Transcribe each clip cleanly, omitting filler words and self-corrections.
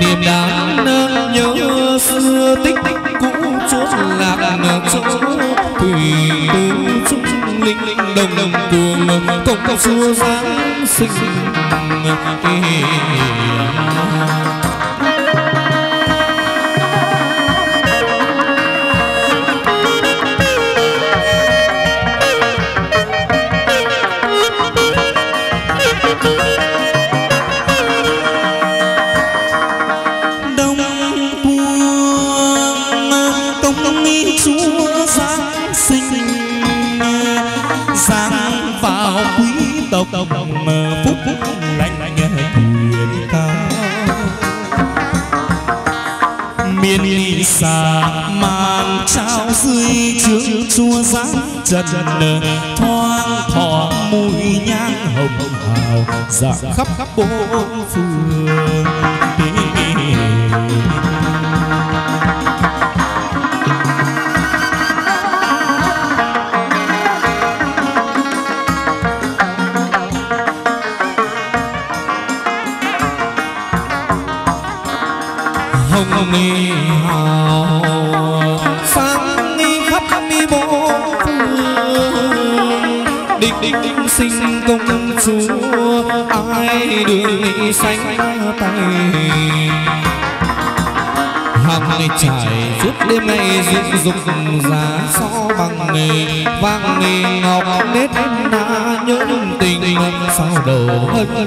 niềm đáng nhớ xưa tích cũ chốt lạc chỗ thủy tú trung linh đồng cuồng công xưa giáng sinh. Tộc phúc lành quyền cao miền ly xa màn trao dưới trướng chùa giáng trần thoang thoảng mùi nhang hồng hào rạng khắp bốn phương. hồng ni hào sáng ni khắp ni bốn phương định sinh công chúa ai đường xanh tay hàng ngày trải suốt đêm nay dựng dục giá so bằng nghề vang nghề ngọc nết na nhớ tình sao đầu hân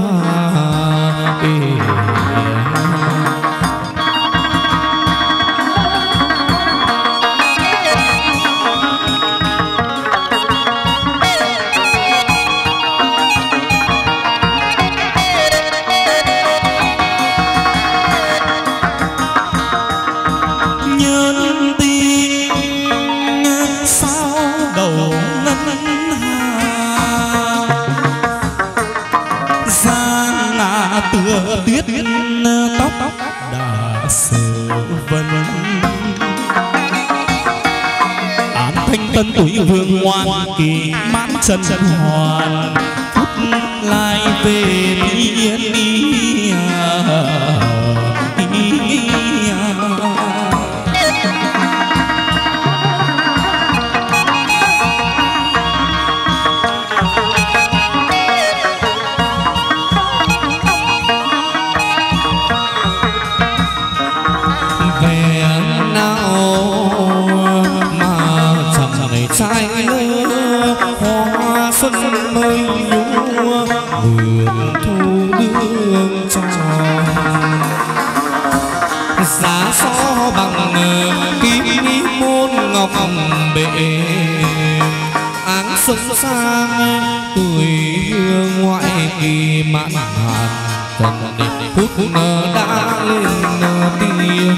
tuyết tóc đã sờ vân án thanh tân tuổi vương ngoan kỳ mãn trần hoàn phút lại về yên trai hoa xuân mới nhúa vườn thu đương tròn giá so bằng kim môn ngọc bệ áng xuân sang tuổi ngoại kỳ mãn hạn cần phút đã lên tiên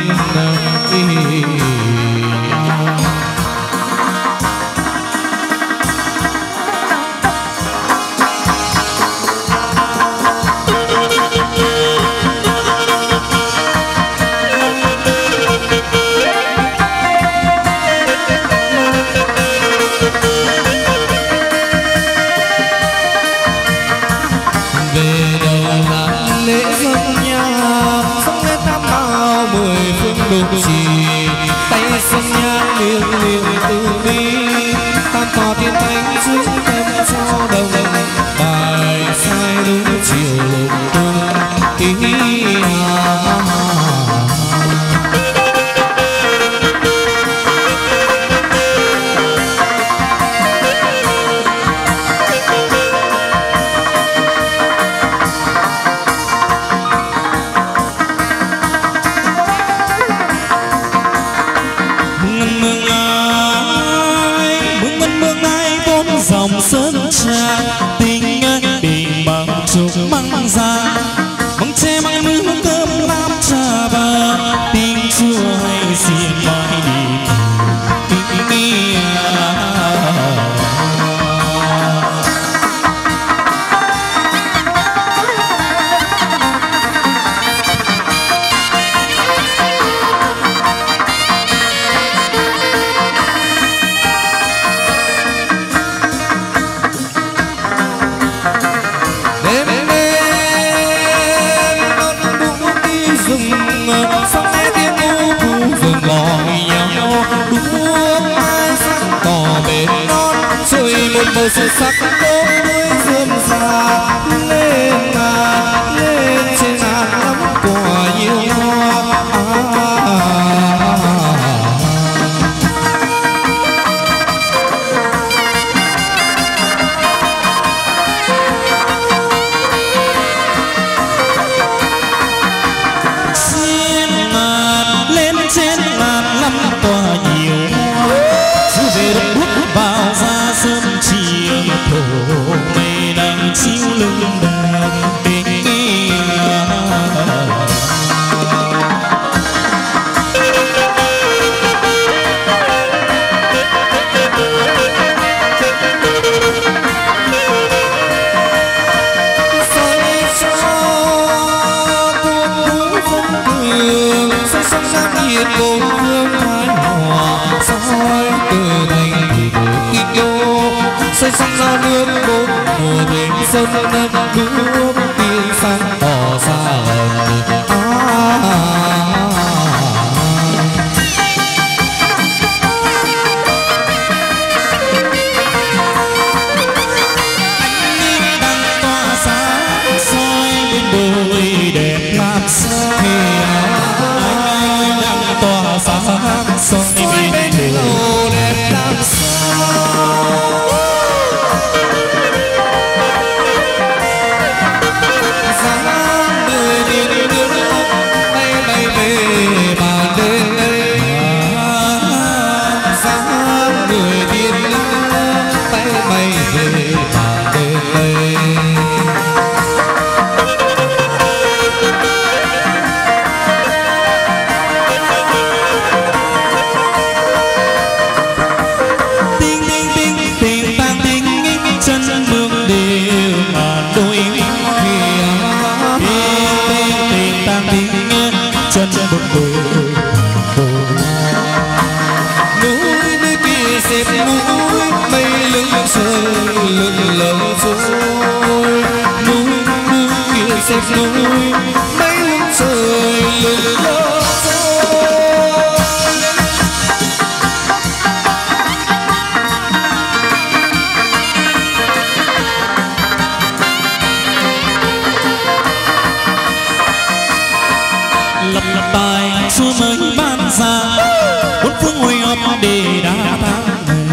màu xuân sắc đốm núi rơm rà lên trên ngàn lắm quả nhiều hoa. mây đang chiếu lưng đàn cô hương thái hòa soi từ thành thì kinh đô xây xong ra nước bốn mùa đêm xuân năm nước tiên sang tỏ ra soi bên hồ đẹp làm sao dáng người đi nước bay bay về bàn đêm dáng người đi nước bay bay về bàn đêm lưng lờ rồi núi kia xếp núi mấy lưng trời lưng lờ lập tài xưa mới ban ra bốn phương hồi họp để đa tháng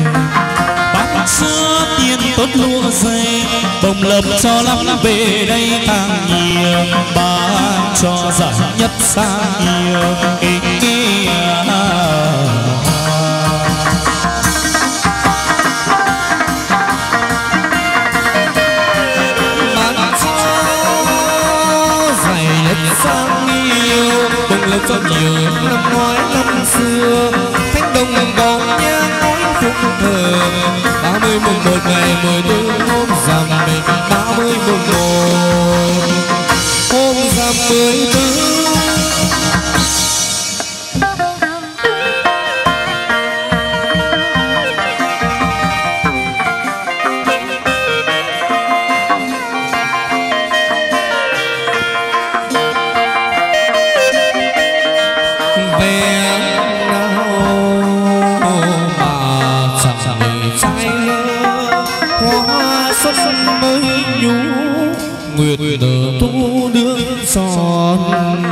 xưa tiên tốt lúa dây bồng lợp cho lắm về đây càng nhiều bán cho giải nhất xa nhiều bán cho giải nhất sang nhiều bồng lợp cho nhiều năm ngoái năm xưa thanh đồng bóng nhang ngói phúc thờ 30 mùng 1 ngày 14 hôm rằm 30 mùng 1 hôm rằm 14 nguyệt nở thu đường son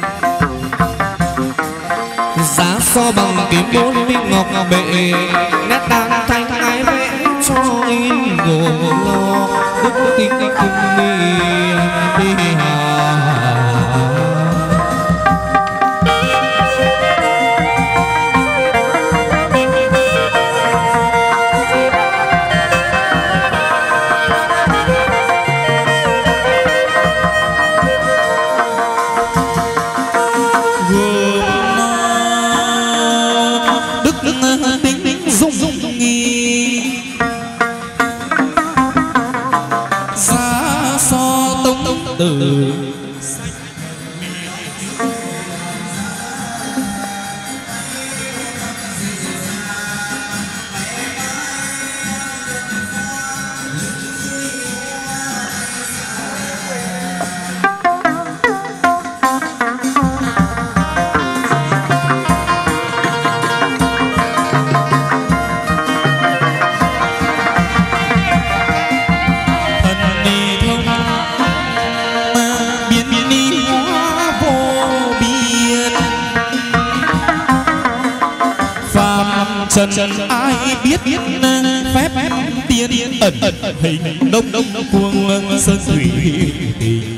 giá so bằng kim bốn minh ngọc bệ nét đàn thanh ai vẽ cho in gồm lo đức tinh cung đi trần ai biết phép tiên ẩn hình đông cuồng sơn thủy tình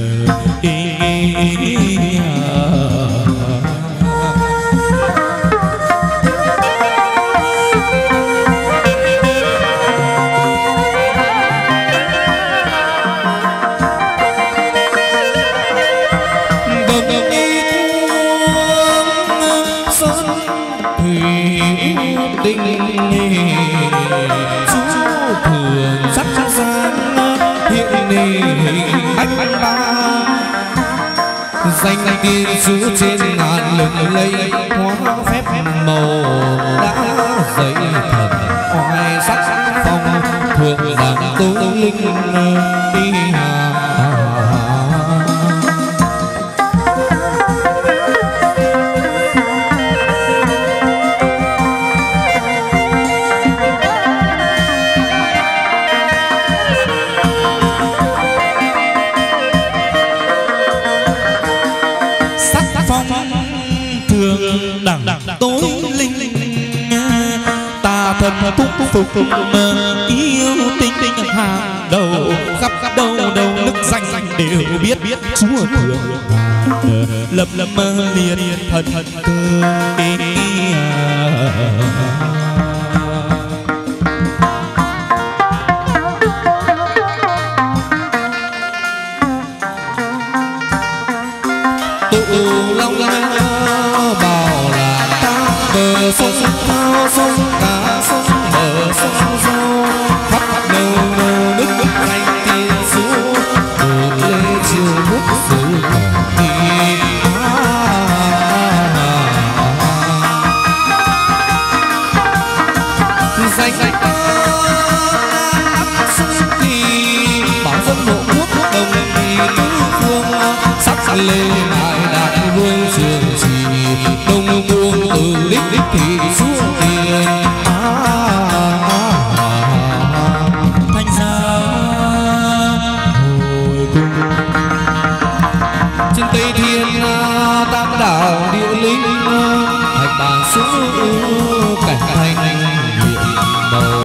danh tiên sứ trên ngàn lừng lây hóa phép màu đã dậy thần oai sắc phong thượng đẳng tố linh đi hà tối linh ta thân phúc yêu tinh hàng đầu khắp đâu nước danh đều biết Chúa thượng lập liền thần cơ tụ long sông thao sông cá sông bờ sông sâu khắp đầu nước danh tiên sứ đổ lê chiều nước sứ thì danh sông thì bảo dân hộ quốc đồng thì tứ phương sắc lên đại đại vương trường trì đông buông từ đích thì xuống tiền thành ra hồi cung trên Tây Thiên tam đảo địa linh thạch bàn xuống cảnh thành